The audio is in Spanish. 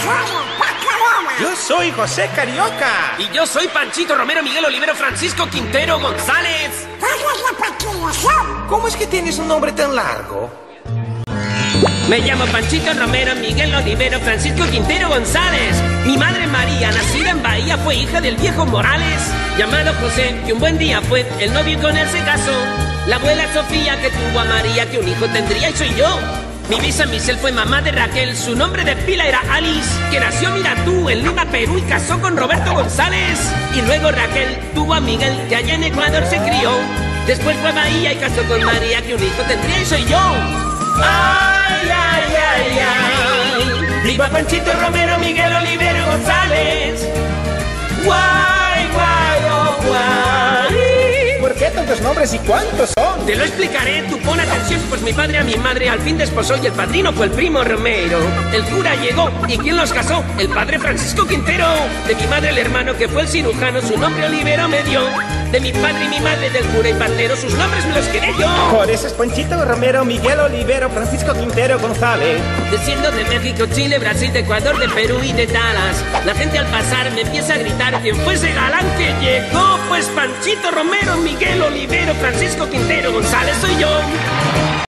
Yo soy José Carioca. Y yo soy Panchito Romero Miguel Olivero Francisco Quintero González. ¿Cómo es que tienes un nombre tan largo? Me llamo Panchito Romero Miguel Olivero Francisco Quintero González. Mi madre María, nacida en Bahía, fue hija del viejo Morales, llamado José, que un buen día fue el novio y con él se casó. La abuela Sofía, que tuvo a María, que un hijo tendría, y soy yo. Mi bisa Michelle fue mamá de Raquel, su nombre de pila era Alice, que nació, mira tú, en Lima, Perú, y casó con Roberto González. Y luego Raquel tuvo a Miguel, que allá en Ecuador se crió. Después fue a Bahía y casó con María, que un hijo tendría, y soy yo. ¡Ay, ay, ay, ay! ¡Viva Panchito Romero Miguel Olivero González! ¡Guay, guay, oh, guay! ¿Por qué tantos nombres y cuántos son? Te lo explicaré, tú pon atención, pues mi padre a mi madre al fin desposó y el padrino fue el primo Romero. El cura llegó, ¿y quién los casó? El padre Francisco Quintero. De mi madre el hermano que fue el cirujano, su nombre Olivero me dio. De mi padre y mi madre del cura y pandero, sus nombres me los quedé yo. Por eso es Panchito Romero Miguel Olivero Francisco Quintero González. Desciendo de México, Chile, Brasil, de Ecuador, de Perú y de Dallas. La gente al pasar me empieza a gritar quién fue ese galán que llegó. Pues Panchito Romero Miguel Olivero Francisco Quintero González soy yo.